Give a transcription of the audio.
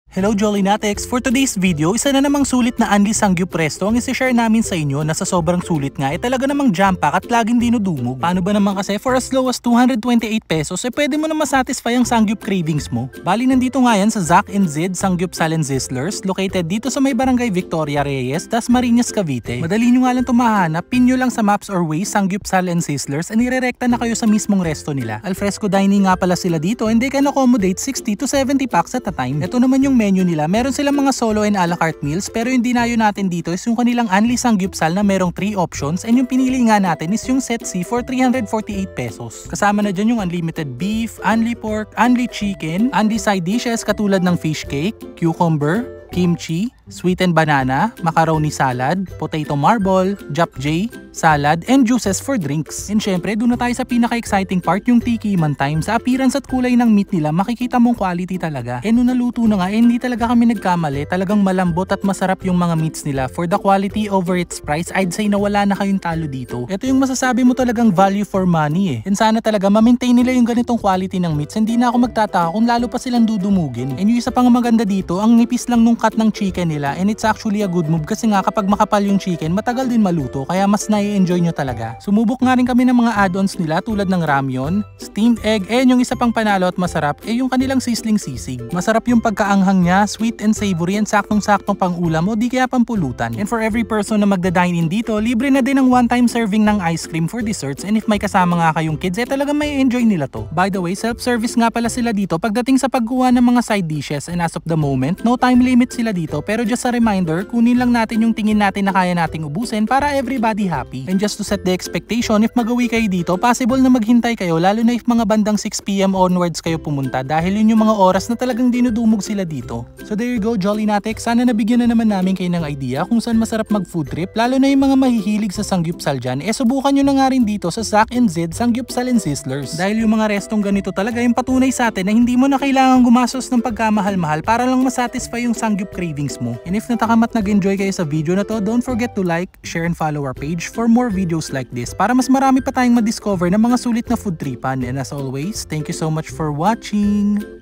Hello Jolly Natex! For today's video, isa na namang sulit na Anli Sangyup Resto ang isi-share namin sa inyo na sa sobrang sulit nga talaga namang jam-pack at laging dinudumog. Paano ba naman kasi for as low as 228 pesos pwede mo na masatisfy ang Sangyup cravings mo. Bali nandito nga yan sa Zack & Zid Sangyup Sal & Sizzlers located dito sa may barangay Victoria Reyes, Dasmariñas, Cavite. Madali nyo nga lang tumahanap, pin nyo lang sa Maps or Waze Sangyup Sal & Sizzlers and irerekta na kayo sa mismong resto nila. Alfresco dining nga pala sila dito and they can accommodate 60 to 70 packs at a time. Ito naman yung menu nila. Meron silang mga solo and a la carte meals pero yung dinayo natin dito is yung kanilang Anli Sangyupsal na merong 3 options and yung pinili nga natin is yung set C for 348 pesos. Kasama na dyan yung unlimited beef, Anli pork, Anli chicken, Anli side dishes katulad ng fish cake, cucumber, kimchi, sweetened banana, macaroni salad, potato marble, japjay, salad, and juices for drinks. And syempre, doon na tayo sa pinaka-exciting part, yung tikiman time. Sa appearance at kulay ng meat nila, makikita mong quality talaga. And nung naluto na nga, hindi talaga kami nagkamali. Talagang malambot at masarap yung mga meats nila. For the quality over its price, I'd say na wala na kayong talo dito. Ito yung masasabi mo talagang value for money And sana talaga ma-maintain nila yung ganitong quality ng meats. Hindi na ako magtataka kung lalo pa silang dudumugin. And yung isa pang maganda dito, ang nipis lang nung cut ng chicken nila. And it's actually a good move kasi nga kapag makapal yung chicken, matagal din maluto kaya mas nai-enjoy nyo talaga. Sumubok nga rin kami ng mga add-ons nila tulad ng ramyon, steamed egg, and yung isa pang panalo at masarap yung kanilang sizzling sisig. Masarap yung pagkaanghang niya, sweet and savory and saktong-saktong pang ulam o di kaya pampulutan. And for every person na magda-dine in dito, libre na din ang one-time serving ng ice cream for desserts and if may kasama nga kayong kids, talagang may enjoy nila to. By the way, self-service nga pala sila dito pagdating sa pagkuha ng mga side dishes and as of the moment, no time limit sila dito pero just a reminder, kunin lang natin yung tingin natin na kaya nating ubusin para everybody happy. And just to set the expectation, if mag-uwi kayo dito, possible na maghintay kayo lalo na if mga bandang 6 PM onwards kayo pumunta dahil yun yung mga oras na talagang dinudumog sila dito. So there you go Jolly Natex, sana nabigyan na naman namin kayo ng idea kung saan masarap mag-food trip lalo na yung mga mahihilig sa Sangyupsal dyan, subukan nyo na nga rin dito sa Zack & Zid Sangyupsal & Sizzlers. Dahil yung mga restong ganito talaga yung patunay sa atin na hindi mo na kailangan gumastos ng pagkamahal-mahal para lang masatisfy yung Sangyup cravings mo. And if natakamat nag-enjoy kayo sa video na to, don't forget to like, share and follow our page for more videos like this para mas marami pa tayong madiscover ng mga sulit na food tripan. And as always, thank you so much for watching!